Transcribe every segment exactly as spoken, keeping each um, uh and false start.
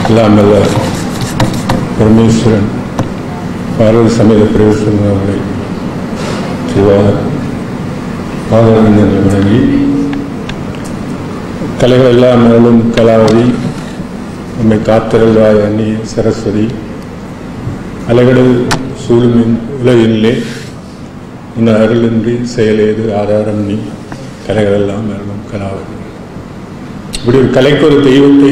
எல்லாம் அல்ல பரமேஸ்வரன் பார்வதி சமேத பிரவேஸ்வரன் அவர்களை சிவாத பாதங்கள் வழங்கி கலைகள் எல்லாம் மேலும் கலாவதி நம்மை காத்தருள்வாய் அன்னி சரஸ்வதி அலைகளில் சூழுமின் உலகினிலே உன் அருளின்றி செயலேது ஆதாரம் நீ கலைகள் எல்லாம் மேலும் கலாவதி. இப்படி ஒரு கலைக்கு ஒரு தெய்வத்தை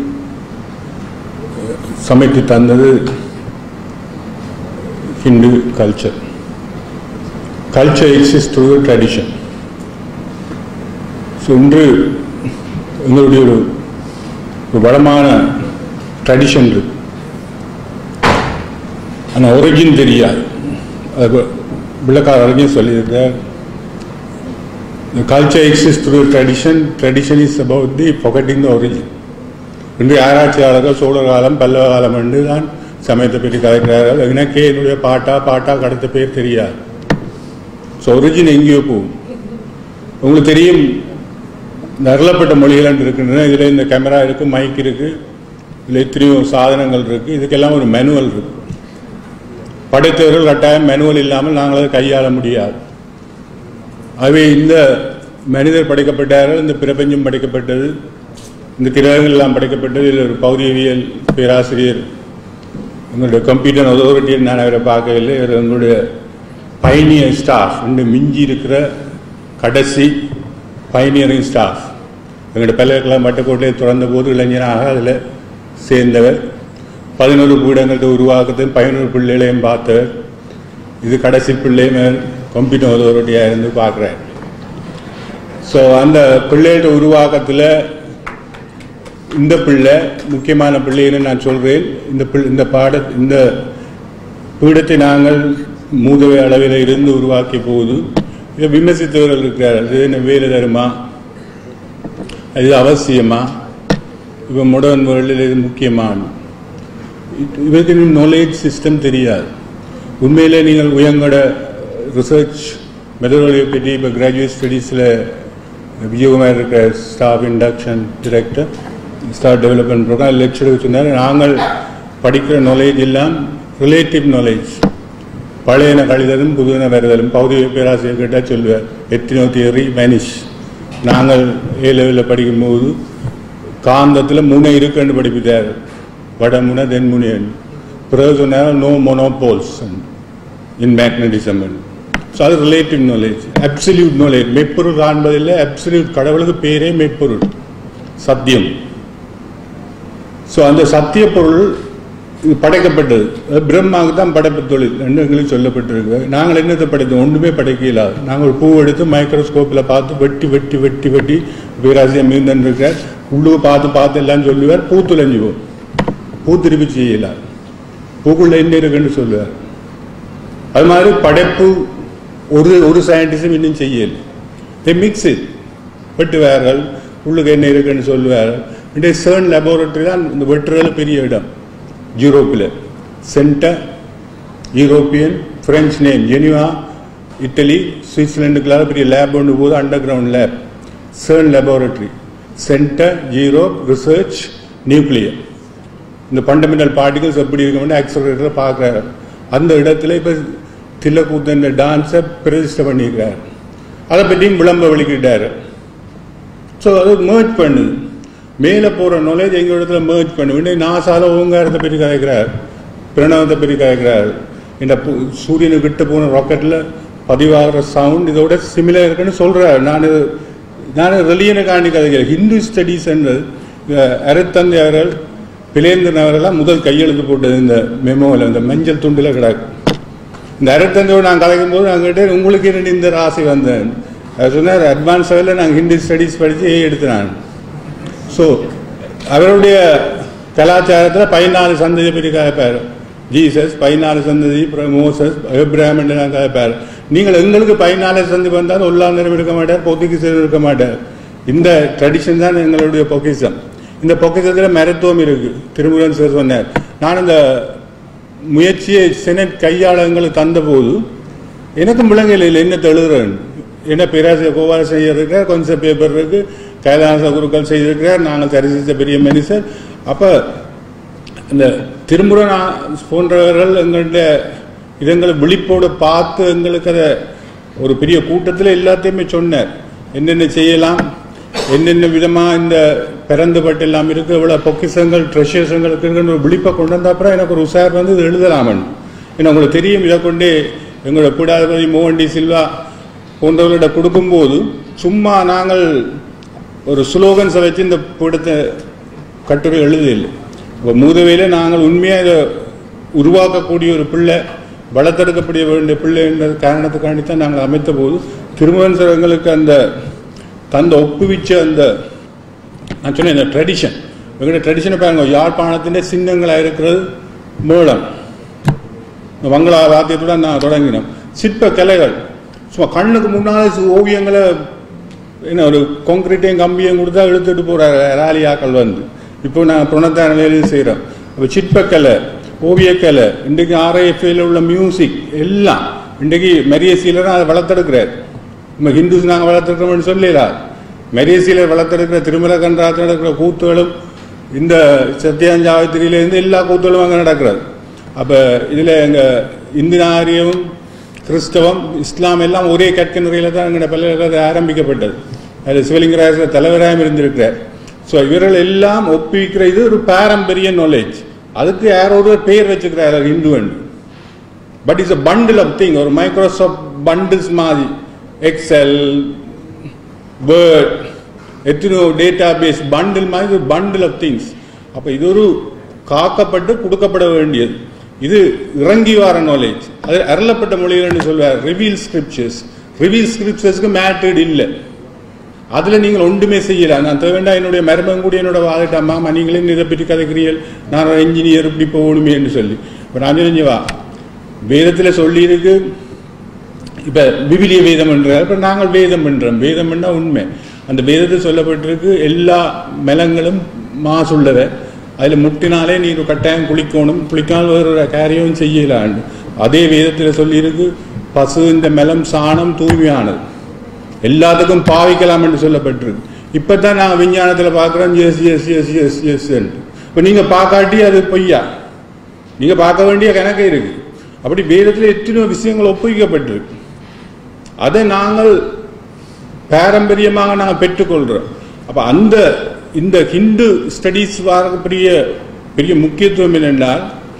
சமைத்து தந்தது Hindu culture. Culture exist through tradition. So இன்று எங்களுடைய ஒரு ஒரு வளமான ட்ரெடிஷன் இருக்கு, ஆனால் ஒரிஜின் தெரியாது. அது விளக்கார அறிஞர் சொல்லியிருக்கார், the culture exists through tradition, tradition is about the forgetting the origin. இன்று ஆராய்ச்சியாளர்கள் சோழ காலம் பல்லவ காலம் என்று தான் சமயத்தை பற்றி கதைக்கிறார்கள். எனக்கே என்னுடைய பாட்டா பாட்டா கடத்த பேர் தெரியாது. ஸோ ஒரிஜின் எங்கேயோ போகும். உங்களுக்கு தெரியும், நரளப்பட்ட மொழிகள் இருக்கின்றன. இதில் இந்த கேமரா இருக்குது, மைக் இருக்குது, இதில் எத்தனையோ சாதனங்கள் இருக்குது. இதுக்கெல்லாம் ஒரு மேனுவல் இருக்குது. படைத்தவர்கள் கட்டாயம் மேனுவல் இல்லாமல் நாங்கள் அதை கையாள முடியாது. ஆகவே இந்த மனிதர் படைக்கப்பட்டார்கள், இந்த பிரபஞ்சம் படைக்கப்பட்டது, இந்த கிரகங்கள் எல்லாம் படைக்கப்பட்டது. இதில் ஒரு பௌதியவியல் பேராசிரியர், எங்களுடைய கம்ப்யூட்டர் அதாரிட்டியை நான் அவரை பார்க்கவில்லை. இவர் எங்களுடைய பைனியர் ஸ்டாஃப், இன்னும் மிஞ்சி இருக்கிற கடைசி பைனியரிங் ஸ்டாஃப். எங்களுடைய பல்கலைக்கழகம் மட்டக்கோட்டையை திறந்த போது இளைஞராக அதில் சேர்ந்தவர். பதினோரு பீடங்கள்ட்ட உருவாக்கத்தையும் பதினோரு பிள்ளைகளையும் பார்த்தவர். இது கடைசி பிள்ளையும் கம்ப்யூட்டர் அதாரிட்டியாக இருந்து பார்க்குறார். ஸோ அந்த பிள்ளைகளோட உருவாக்கத்தில் இந்த பிள்ளை முக்கியமான பிள்ளைன்னு நான் சொல்கிறேன். இந்த பிள்ளை இந்த பாட இந்த பீடத்தை நாங்கள் மூதவை அளவில் இருந்து உருவாக்கிய போது இதை விமர்சித்தவர்கள் இருக்கிறார். அது என்ன வேலை தருமா, இது அவசியமா, இப்போ மாடர்ன் வேர்ல்டில் இது முக்கியமான இவருக்கு நாலேஜ் சிஸ்டம் தெரியாது. உண்மையிலே நீங்கள் உயங்கட ரிசர்ச் மெத்தடாலஜியை பற்றி இப்போ கிராஜுவேட் ஸ்டடீஸில் விஜயகுமார் இருக்கிற staff induction director staff development programme lecture சொன்னார், நாங்கள் படிக்கிற நாலேஜ் எல்லாம் ரிலேட்டிவ் நாலேஜ். பழையன கழிதலும் புதுவன வருதலும். பௌதிக பேராசிரியர் கேட்டால் சொல்லுவார், எத்தனையோ தியரி மேனிஷ். நாங்கள் ஏ லெவலில் படிக்கும்போது காந்தத்தில் முனை இருக்குன்னு படிப்பிட்டார், வடமுனை தென்முனைன்னு. பிறகு சொன்னார் no monopoles in magnetism. So அது ரிலேட்டிவ் நாலேஜ். அப்சல்யூட் நாலேஜ், மெய்ப்பொருள் காண்பதில்லை. அப்சல்யூட் கடவுளுக்கு பேரே மெய்ப்பொருள், சத்தியம். ஸோ அந்த சத்திய பொருள் இது படைக்கப்பட்டது. பிரம்மாவுக்கு தான் படைப்பு தொழில் என்று எங்களுக்கு சொல்லப்பட்டிருக்கு. நாங்கள் என்னத்தை படைத்தோம்? ஒன்றுமே படைக்க இல்லாது. நாங்கள் ஒரு பூ எடுத்து மைக்ரோஸ்கோப்பில் பார்த்து வெட்டி வெட்டி வெட்டி வெட்டி பேராசிரியர் மீந்தன் இருக்கார், உள்ளுக்கு பார்த்து பார்த்து எல்லாம் சொல்லுவார், பூ துளைஞ்சுவோம், பூ திருப்பி செய்யலார், பூக்குள்ள என்ன இருக்குன்னு சொல்லுவார். அது மாதிரி படைப்பு ஒரு ஒரு சயின்டிஸ்டும் இன்னும் செய்யலை. தே மிக்ஸ் இட், வெட்டுவார்கள், உள்ளுக்கு என்ன இருக்குன்னு சொல்லுவார். இன்றைய சர்ன் லெபார்டரி தான் இந்த வெட்டுறதுல பெரிய இடம். யூரோப்பில் centre European French name Geneva, Italy, சுவிட்சர்லாண்டுக்குள்ளார பெரிய லேப் ஒன்று போது, underground lab, CERN laboratory, centre Europe research nuclear. இந்த ஃபண்டமெண்டல் பார்ட்டிகல்ஸ் எப்படி இருக்க ஆக்சலரேட்டர் பார்க்குறாரு. அந்த இடத்துல இப்போ தில்லக்கூத்தன் டான்ஸை பிரதிஷ்டை பண்ணிக்கிறார். அதை பற்றியும் விளம்ப வெளிக்கிட்டார். ஸோ அது மேர்ஜ் பண்ணுது. மேலே போகிற நாலேஜ் எங்கள் இடத்துல மேர்ஜ் பண்ணு. இன்னும் நாசால ஓங்காரத்தை பற்றி கதைக்கிறார், பிரணவத்தை பற்றி கதைக்கிறார். இந்த சூரியனுக்கு கிட்ட போன ராக்கெட்டில் பதிவாகிற சவுண்ட் இதோட சிமிலர் இருக்குன்னு சொல்கிறார். நான் நான் ரிலியனை காண்டி கதைக்கிறேன். ஹிந்து ஸ்டடீஸ் என்றது அரைத்தந்தை அவர்கள் பிளேந்திரன் அவரெல்லாம் முதல் கையெழுத்து போட்டது இந்த மெமோவில், இந்த மஞ்சள் துண்டில் கிடக்கு. இந்த அரைத்தந்தையோடு நான் கலைக்கும் போது நாங்கள் உங்களுக்கு என்ன இந்த ராசி வந்தேன் அது சொன்னார். அட்வான்ஸ் லெவலில் நாங்கள் ஹிந்தி ஸ்டடீஸ் படித்து ஏ எடுத்துனான். ஸோ அவருடைய கலாச்சாரத்தில் பதினாலு சந்ததி பற்றி கதைப்பார். ஜீசஸ் பதினாலு சந்ததி, மோசஸ், ஏப்ரஹாம் என்று நான் கதைப்பார். நீங்கள் எங்களுக்கு பதினாலு சந்ததி வந்தால் ஒல்லாந்தரம் இருக்க மாட்டார், பொக்கிசம் இருக்க மாட்டார். இந்த ட்ரெடிஷன் தான் எங்களுடைய பொக்கிசம். இந்த பொக்கிசத்தில் மருத்துவம் இருக்குது. திருமுருகன் சார் சொன்னார். நான் இந்த முயற்சியை செனட் கையாள எங்களுக்கு தந்தபோது எனக்கும் விலங்கையில் இல்லை என்ன எழுதுறேன். என்ன பேராசிரியர் கோபாலசன் இருக்கார், கொஞ்சம் பேப்பர் இருக்குது, கைலாச குருக்கள் செய்திருக்கிறார், நாங்கள் சரிசித்த பெரிய மனுஷர். அப்போ இந்த திருமுருகன் போன்றவர்கள் எங்களுடைய இதங்களை விழிப்போடு பார்த்து எங்களுக்கு அதை ஒரு பெரிய கூட்டத்தில் எல்லாத்தையுமே சொன்னார். என்னென்ன செய்யலாம், என்னென்ன விதமாக இந்த பிறந்துபட்டு எல்லாம் இருக்குது, இவ்வளோ பொக்கிசங்கள் ட்ரெஷர்ஸங்களுக்கு இருக்குன்னு ஒரு விழிப்பை கொண்டு வந்த அப்புறம் எனக்கு ஒரு உஷார் வந்து இது எழுதலாமன்னு. ஏன்னா உங்களுக்கு தெரியும், இதை கொண்டு எங்களோட பீடாதிபதி மோகன் டி சில்வா போன்றவர்களிட கொடுக்கும்போது சும்மா நாங்கள் ஒரு ஸ்லோகன்ஸை வச்சு இந்த பீடத்தை கட்டுரை எழுதில்லை. இப்போ மூதவையில் நாங்கள் உண்மையாக இதை உருவாக்கக்கூடிய ஒரு பிள்ளை, வளர்த்தெடுக்கப்பட வேண்டிய பிள்ளை என்ற காரணத்துக்காண்டி தான் நாங்கள் அமைத்த போது திருமுருகன் சார் எங்களுக்கு அந்த தந்த ஒப்புவிச்ச அந்த நான் சொன்னேன் இந்த ட்ரெடிஷன், எங்களுடைய ட்ரெடிஷனை பாருங்க. யாழ்ப்பாணத்தின் சின்னங்களாக இருக்கிறது மேளம், வங்களா வாத்தியத்துடன் நான் தொடங்கினோம். சிற்ப கலைகள் சும்மா கண்ணுக்கு முன்னால் ஓவியங்களை என்ன ஒரு கான்கிரீட்டையும் கம்பியும் கொடுத்தா இழுத்துட்டு போகிற ராலியாக்கள் வந்து இப்போ நாங்கள் புனத்தான வேலையும் செய்கிறோம். அப்போ சிற்பக்கலை, ஓவியக்கலை, இன்றைக்கு ஆர்ஐஎஃப்ஏல உள்ள மியூசிக் எல்லாம் இன்றைக்கு மெரியசீலர் அதை வளர்த்தெடுக்கிறார். நம்ம ஹிந்துஸ் நாங்கள் வளர்த்துருக்கோம்னு சொல்லலா, மெரியசீலர் வளர்த்தெடுக்கிற திருமலை கன்றாத்தில் நடக்கிற கூத்துகளும் இந்த சத்தியாஞ்சாவத்திரியிலேருந்து எல்லா கூத்துகளும் அங்கே நடக்கிறது. அப்போ இதில் எங்கள் இந்து நாகரிகமும் கிறிஸ்தவம் இஸ்லாம் எல்லாம் ஒரே கற்க முறையில் தான் எங்களோட பல்கலைக்கழகத்தை ஆரம்பிக்கப்பட்டது. அதில் சிவலிங்கராஜர் தலைவராகவும் இருந்திருக்கிறார். ஸோ இவர்கள் எல்லாம் ஒப்புவிக்கிற இது ஒரு பாரம்பரிய நாலேஜ். அதுக்கு யாரோ ஒரு பேர் வச்சுக்கிறார் Hindu and. But it's a bundle of thing, ஒரு மைக்ரோசாஃப்ட் பண்டில்ஸ் மாதிரி எக்ஸல் வேர்ட் எத்தனோ டேட்டா பேஸ் பண்டில் மாதிரி ஒரு பண்டில் ஆஃப் திங்ஸ். அப்போ இது ஒரு காக்கப்பட்டு கொடுக்கப்பட வேண்டியது. இது இறங்கி வர நாலேஜ். அது அருளப்பட்ட மொழிகள்னு சொல்வார், ரிவீல் ஸ்கிரிப்சர்ஸ். ரிவீல் ஸ்கிரிப்சர்ஸ்க்கு மேட்டர்டு இல்லை, அதில் நீங்கள் ஒன்றுமே செய்யலாம். நான் தேவைண்டா என்னுடைய மருமகன் கூட என்னோட வாதிட்ட அம்மா நீங்களே இதை பற்றி கதைக்கிறீர்கள், நான் ஒரு இன்ஜினியர் இப்படி போகணுமே என்று சொல்லி. இப்போ நான் தெரிஞ்சவா வேதத்தில் சொல்லியிருக்கு. இப்போ விவிலிய வேதம் என்றால் இப்போ நாங்கள் வேதம் என்றோம். வேதம் என்றால் உண்மை. அந்த வேதத்தில் சொல்லப்பட்டிருக்கு எல்லா மலங்களும் மாசுள்ளவை, அதில் முட்டினாலே நீர் கட்டாயம் குளிக்கணும், குளிக்காமல் வேறு காரியம் செய்யலான்னு. அதே வேதத்தில் சொல்லியிருக்கு பசு இந்த மலம் சாணம் தூய்மையானது, எல்லாத்துக்கும் பாவிக்கலாம் என்று சொல்லப்பட்டிருக்கு. இப்போ தான் நான் விஞ்ஞானத்தில் பார்க்குறேன் yes yes yes yes yes இப்போ நீங்கள் பார்க்காட்டி அது பொய்யா, நீங்கள் பார்க்க வேண்டிய கணக்கு இருக்கு. அப்படி வேதத்தில் எத்தனையோ விஷயங்கள் ஒப்புவிக்கப்பட்டிருக்கு. அதை நாங்கள் பாரம்பரியமாக நாங்கள் பெற்றுக்கொள்கிறோம். அப்போ அந்த இந்த ஹிந்து ஸ்டடீஸ் வரக்கூடிய பெரிய முக்கியத்துவம் என்னென்றால்,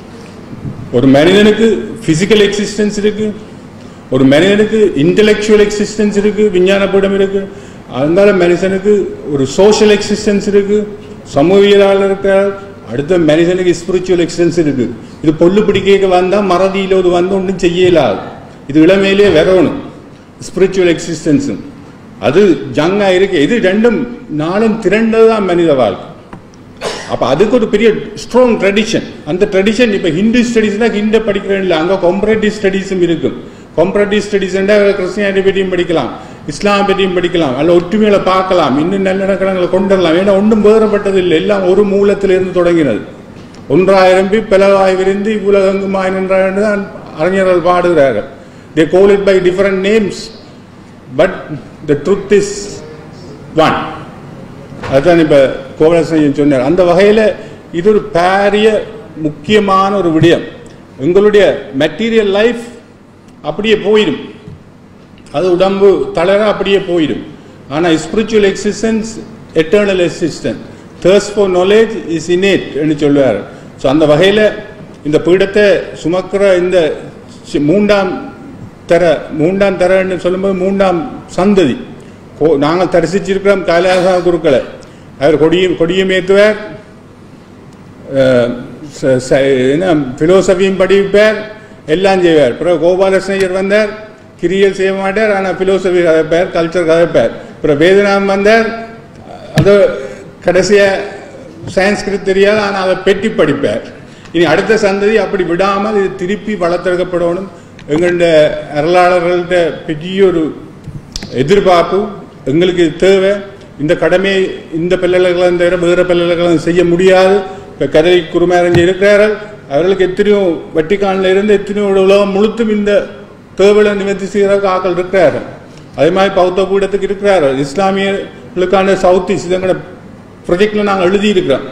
ஒரு மனிதனுக்கு பிசிக்கல் எக்ஸிஸ்டன்ஸ் இருக்கு, ஒரு மனிதனுக்கு இன்டெலெக்சுவல் எக்ஸிஸ்டன்ஸ் இருக்கு, விஞ்ஞானப்படம் இருக்கு. அதனால மனுஷனுக்கு ஒரு சோஷியல் எக்ஸிஸ்டன்ஸ் இருக்கு, சமூகவியலாளர் இருக்கிறார். அடுத்த மனுஷனுக்கு ஸ்பிரிச்சுவல் எக்ஸிஸ்டன்ஸ் இருக்கு. இது பொல்லு பிடிக்க வந்தால் மறதியில் ஒரு வந்து ஒன்றும் செய்யலாது. இது இளமையிலே வரணும். ஸ்பிரிச்சுவல் எக்ஸிஸ்டன்ஸும் அது ஜங்கா இருக்கு. இது ரெண்டும் நாளும் திரண்டதுதான் மனித வாழ்க்கை. அப்போ அதுக்கு ஒரு பெரிய ஸ்ட்ராங் ட்ரெடிஷன். அந்த ட்ரெடிஷன் இப்போ ஹிந்து ஸ்டடீஸ் தான் ஹிந்தை படிக்கிறேன் இல்லை, அங்கே கம்பரேட்டிவ் ஸ்டடீஸும் இருக்கும். கம்பரேட்டிவ் ஸ்டடீஸ் கிறிஸ்டியானிட்டி பற்றியும் படிக்கலாம், இஸ்லாம் பற்றியும் படிக்கலாம், அல்ல ஒற்றுமைகளை பார்க்கலாம், இன்னும் நல்லிணக்கங்களை கொண்டு வரலாம். ஏன்னா ஒன்றும் வேறுபட்டது இல்லை, எல்லாம் ஒரு மூலத்திலிருந்து தொடங்கினது. ஒன்றாயிரம் பிளவாய் விரிந்து இவ்வுலகங்குமாய் நின்றார் தான் அறிஞர்கள் பாடுகிறார்கள். They call it by different names, but the truth is one. அதுதான் இப்போ கோவலசன் சொன்னார். அந்த வகையில் இது ஒரு பாரிய முக்கியமான ஒரு விடயம். எங்களுடைய மெட்டீரியல் லைஃப் அப்படியே போயிடும், அது உடம்பு தளர அப்படியே போயிடும். ஆனால் spiritual existence eternal existence, thirst for knowledge is innate என்று சொல்லுவார். ஸோ அந்த வகையில் இந்த பீடத்தை சுமக்கிற இந்த மூன்றாம் தர மூன்றாம் தரன்னு சொல்லும்போது மூன்றாம் சந்ததி நாங்கள் தரிசிச்சிருக்கிறோம். கைலாச குருக்களை அவர் கொடியும் கொடியும் ஏற்றுவார், என்ன பிலோசபியும் படிப்பார், எல்லாம் செய்வார். பிறகு கோபாலகிருஷ்ணர் வந்தார், கிரியல் செய்ய மாட்டார், ஆனால் பிலோசபி கதைப்பார், கல்ச்சர் கதைப்பார். பிறகு வேதநாதன் வந்தார், அது கடைசியாக சான்ஸ்கிரிட் தெரியாது, ஆனால் அதை பெட்டி படிப்பார். இனி அடுத்த சந்ததி அப்படி விடாமல் இது திருப்பி வளர்த்தெடுக்கப்படணும். எங்களுடைய அருளாளர்கள்ட்ட பெரிய ஒரு எதிர்பார்ப்பு, எங்களுக்கு இது தேவை. இந்த கடமையை இந்த பல்கலைக்கழகம் தவிர வேறு பல்கலைக்கழகம் செய்ய முடியாது. இப்போ கதை குருமாரஞ்சி இருக்கிறார்கள், அவர்களுக்கு எத்தனையோ வட்டிக்கானில் இருந்து எத்தனையோ உலகம் முழுத்தும் இந்த தேவையை நிவர்த்தி செய்கிற ஆக்கள் இருக்கிறார்கள். அதே மாதிரி பௌத்த பீடத்துக்கு இருக்கிறார்கள். இஸ்லாமியர்களுக்கான சவுத் ஈஸ்ட் எங்களோட ப்ரொஜெக்டில் நாங்கள் எழுதியிருக்கிறோம்.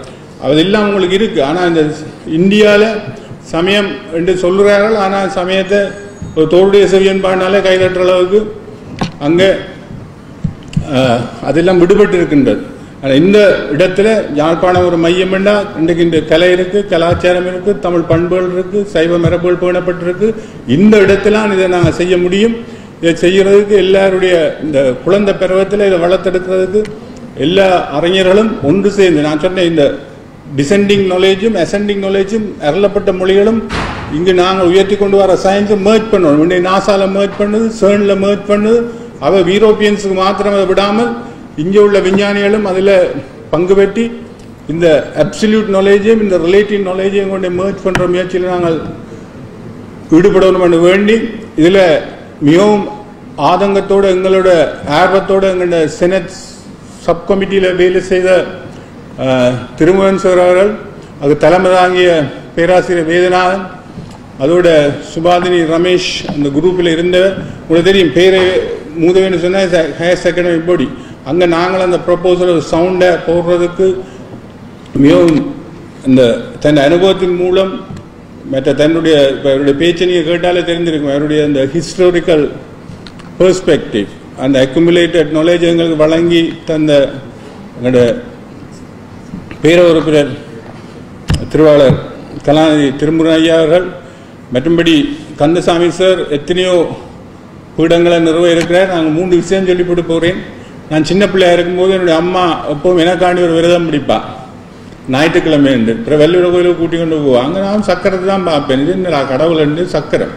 அதெல்லாம் உங்களுக்கு இருக்கு. ஆனால் இந்த இந்தியாவில் சமயம் என்று சொல்கிறார்கள். ஆனால் சமயத்தை ஒரு தோளுடைய செவியன் பாடினாலே கைதட்டுற அளவுக்கு அங்கே அதெல்லாம் விடுபட்டு இருக்கின்றது. ஆனால் இந்த இடத்துல யாழ்ப்பாணம் ஒரு மையம் என்றா இன்றைக்கு இந்த கலை இருக்கு, கலாச்சாரம் இருக்கு, தமிழ் பண்புகள் இருக்கு, சைவ மரபுகள் பேணப்பட்டிருக்கு. இந்த இடத்துல இதை நாங்கள் செய்ய முடியும். இதை செய்யறதுக்கு எல்லாருடைய இந்த குழந்தை பருவத்தில் இதை வளர்த்தெடுக்கிறதுக்கு எல்லா அறிஞர்களும் ஒன்று சேர்ந்து, நான் சொன்னேன் இந்த டிசெண்டிங் நாலேஜும் அசெண்டிங் நாலேஜும் அருளப்பட்ட மொழிகளும் இங்கு நாங்கள் உயர்த்தி கொண்டு வர சயின்ஸும் மேர்ஜ் பண்ணணும். முன்னே நாசால மேர்ஜ் பண்ணுது, சேர்ன்ல மேர்ஜ் பண்ணுது. அவ யூரோப்பியன்ஸுக்கு மாத்திரம் அதை விடாமல் இங்கே உள்ள விஞ்ஞானிகளும் அதில் பங்கு பெற்றி இந்த அப்சல்யூட் நாலேஜையும் இந்த ரிலேட்டிவ் நாலேஜையும் கொண்டு மேர்ஜ் பண்ணுற முயற்சியில் நாங்கள் ஈடுபடணும் வேண்டி இதில் மிகவும் ஆதங்கத்தோடு எங்களோட ஆர்வத்தோடு எங்களோட செனட் சப் கமிட்டியில் வேலை செய்த திருமுகன் சார் அவர்கள், அது தலைமை தாங்கிய பேராசிரியர் வேதநாதன், அதோட சுபாதினி ரமேஷ் அந்த குரூப்பில் இருந்தவர். உங்களுக்கு தெரியும் பேரை மூதவேன்னு சொன்னால் ஹையர் செகண்டரி பாடி. அங்கே நாங்கள் அந்த ப்ரப்போசல் சவுண்டை போடுறதுக்கு மிகவும் இந்த தன் அனுபவத்தின் மூலம் மற்ற தன்னுடைய அவருடைய பேச்சை நீங்கள் கேட்டாலே தெரிஞ்சிருக்கும். அவருடைய அந்த ஹிஸ்டாரிக்கல் பெர்ஸ்பெக்டிவ், அந்த அக்குமுலேட்டட் நாலேஜ் எங்களுக்கு வழங்கி தந்த எங்களுடைய பேர உறுப்பினர் திருவாளர் கலாநிதி திருமுருகன் ஐயா அவர்கள், மற்றும்படி கந்தசாமி சார் எத்தனையோ பீடங்களை நிறுவ இருக்கிறார். நாங்கள் மூன்று விஷயம் சொல்லி போட்டு போகிறேன். நான் சின்ன பிள்ளையா இருக்கும்போது என்னுடைய அம்மா எப்பவும் எனக்காண்டி ஒரு விரதம் பிடிப்பா, ஞாயிற்றுக்கிழமை என்று. அப்புறம் வெள்ளூர கோயிலுக்கு கூட்டி கொண்டு போவோம். அங்கே நான் சக்கரத்தை தான் பார்ப்பேன். இது என்ன கடவுள் என்று சக்கரம்.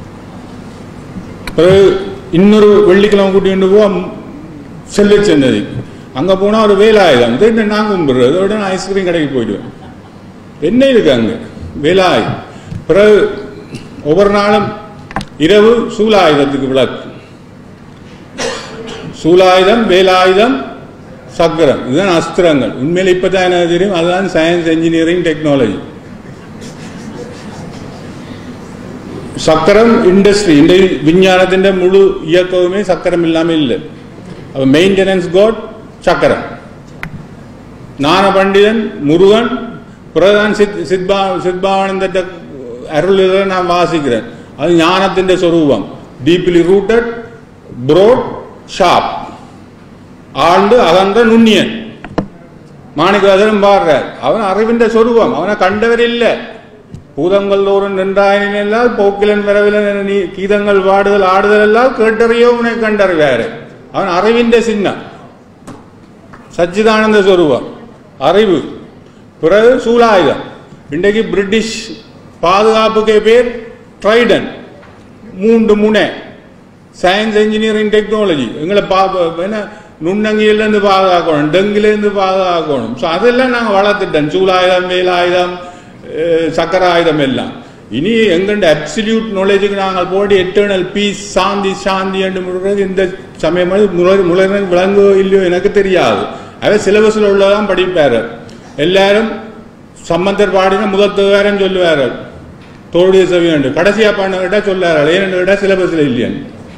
பிறகு இன்னொரு வெள்ளிக்கிழமை கூட்டி கொண்டு போவோம் செல்வ சன்னதி. அங்கே போனால் ஒரு வேலாயுதம். இது நான் கும்பிடுறது. அதோட நான் ஐஸ்கிரீம் கடைக்கு போயிடுவேன். என்ன இருக்கு அங்கே வேலாயுதம். பிறகு ஒவ்வொரு நாளும் இரவு சூலாயுதத்துக்கு விளக்கு. சூலாயுதம், வேலாயுதம், சக்கரம், இதுதான் அஸ்திரங்கள். உண்மையில இப்பதான் என்ன தெரியும், அதுதான் சயின்ஸ், என்ஜினியரிங், டெக்னாலஜி. சக்கரம் இண்டஸ்ட்ரி, இந்த விஞ்ஞானத்தின் முழு இயக்கமே சக்கரம் இல்லாமல் இல்லை. அப்ப மெயின்டெனன்ஸ் கோட் சக்கரம். ஞான பண்டிதன் முருகன், பிரதான் சித் சித்பா சித்பானந்த அருள் நான் வாசிக்கிறேன். அது ஞானத்தின் சொரூபம். Deeply rooted, broad, sharp. ஆண்டு அகன்ற நுண்ணியன். மாணிக்கவாசகரும் பாடுறார். அவன் அறிவின்ற சொரூபம். அவனை கண்டவர் இல்லை. பூதங்கள் தோறும் நின்றாயினின் எல்லாம் போக்கிலன் வரவிலன் கீதங்கள் பாடுதல் ஆடுதல் எல்லாம் கேட்டறியோ உன்னை கண்டறிவாரு. அவன் அறிவின்ற சின்னம், சச்சிதானந்த சொரூபம், அறிவு. பிறகு சூலாயுதம். இன்றைக்கு பிரிட்டிஷ் பாதுகாப்புக்கு பேர் ட்ரைடன், மூன்று முனை. Science, engineering, technology. எங்களை பா என்ன நுண்ணங்கியிலேருந்து பாதுகாக்கணும், டெங்கிலேருந்து பாதுகாக்கணும். ஸோ அதெல்லாம் நாங்கள் வளர்த்துட்டோம். சூலாயுதம், வேலாயுதம், சக்கர ஆயுதம் எல்லாம். இனி எங்கண்ட அப்சல்யூட் நாலேஜுக்கு நாங்கள் போட்டு எட்டர்னல் பீஸ், சாந்தி சாந்தி என்று முழுறது இந்த சமயம் முளைவன் விளங்கோ இல்லையோ எனக்கு தெரியாது. அவன் சிலபஸில் உள்ளதான் படிப்பார். எல்லாரும் சம்பந்தர் பாடின முதல் தேவாரம் சொல்லுவார்கள், தோளுடைய செவியண்டு. கடைசியா பாடின கேட்டால் சொல்லார்கள், ஏன்னு கேட்டால் சிலபஸில் இல்லையான்னு.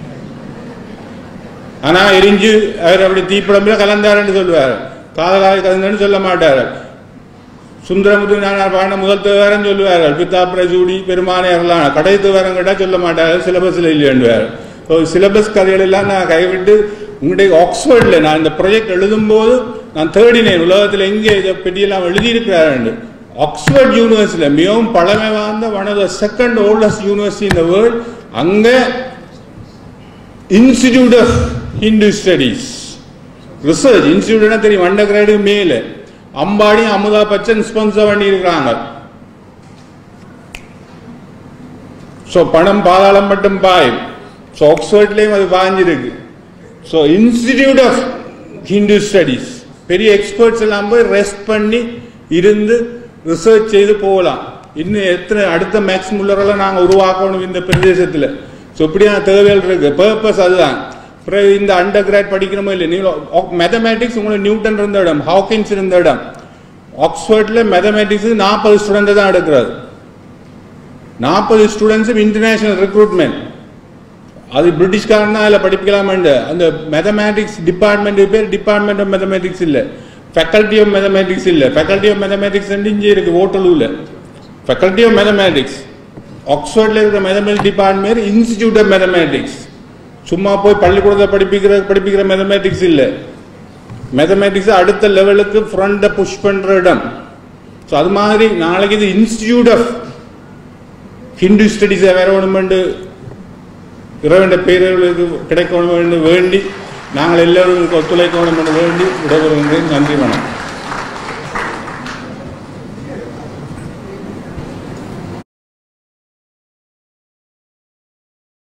ஆனால் எரிஞ்சு அவர் அப்படி தீப்படம்பில் கலந்தாருன்னு சொல்லுவார். காதலாக கலந்தாருன்னு சொல்ல மாட்டார். சுந்தரமுத்து நானார் பாடின முதல் தேவாரம் சொல்லுவார்கள், பித்தாப்புர சூடி பெருமானே அருளான. கடைசி தேவாரம் கேட்டால் சொல்ல மாட்டார்கள், சிலபஸில் இல்லையாண்டுவார். ஸோ சிலபஸ் கதைகள் எல்லாம் நான் கைவிட்டு உங்களுடைய ஆக்ஸ்போர்டில் நான் இந்த ப்ராஜெக்ட் எழுதும்போது நான் தேடினேன் உலகத்தில் எங்கே இதை பற்றியெல்லாம் எழுதியிருக்கிறாரு. ஆக்ஸ்போர்ட் யூனிவர்சிட்டியில் மிகவும் பழமை வாய்ந்த one of the second oldest university in the world. அங்கே institute of Hindu studies research இன்ஸ்டிடியூட்னா தெரியும், அண்டர் கிரேடு மேலே அம்பாடி அமுதா பச்சன் ஸ்பான்சர் பண்ணி இருக்கிறாங்க. ஸோ பணம் பாதாளம் மட்டும் பாய். ஸோ ஆக்ஸ்போர்ட்லேயும் அது பாய்ஞ்சிருக்கு. So institute of Hindu studies பெரிய எக்ஸ்பர்ட்ஸ் எல்லாம் போய் ரெஸ்ட் பண்ணி இருந்து ரிசர்ச் செய்து போகலாம். இன்னும் எத்தனை அடுத்த மேக்ஸ் முல்லரெல்லாம் நாங்கள் உருவாக்கணும் இந்த பிரதேசத்தில். ஸோ இப்படியான தேவைகள் இருக்கு. பர்பஸ் அதுதான். அப்புறம் இந்த அண்டர் கிராட் படிக்கணுமோ இல்லை, நீங்கள் மேத்தமேட்டிக்ஸ் உங்களுக்கு நியூட்டன் இருந்த இடம், ஹாக்கின்ஸ் இருந்த இடம். ஆக்ஸ்போர்ட்ல மேத்தமேட்டிக்ஸுக்கு நாற்பது ஸ்டூடெண்ட் தான் எடுக்கிறது. நாற்பது ஸ்டூடெண்ட்ஸும் இன்டர்நேஷனல் ரெக்ரூட்மெண்ட். அது பிரிட்டிஷ்காரன் தான் அதில் படிப்பிக்கலாம். அந்த மேத்தமேட்டிக்ஸ் டிபார்ட்மெண்ட் பேர் டிபார்ட்மெண்ட் ஆஃப் மேத்தமேட்டிக்ஸ் இல்லை, ஃபேக்கல்டி ஆஃப் மேத்தமேட்டிக்ஸ் இல்லை. ஃபேக்கல்டி ஆஃப் மேத்தமேட்டிக்ஸ் இங்கே இருக்கு ஓட்டலூரில். ஃபேக்கல்டி ஆஃப் மேத்தமேட்டிக்ஸ் ஆக்ஸ்ஃபோர்டில் இருக்கிற mathematics department institute of mathematics. சும்மா போய் பள்ளிக்கூடத்தை படிப்பிக்கிற படிப்பிக்கிற மேத்தமேட்டிக்ஸ் இல்லை. மேத்தமேட்டிக்ஸ் அடுத்த லெவலுக்கு ஃப்ரண்ட்டை புஷ் பண்ணுற இடம். ஸோ அது மாதிரி நாளைக்கு இது இன்ஸ்டிடியூட் ஆஃப் ஹிந்து ஸ்டடீஸை வேற ஒன்று இறைவன் பேர்களுக்கு கிடைக்கணும் வேண்டி நாங்கள் எல்லோரும் ஒத்துழைக்கணும் வேண்டி விடைபெறுகின்றேன். நன்றி வணக்கம்.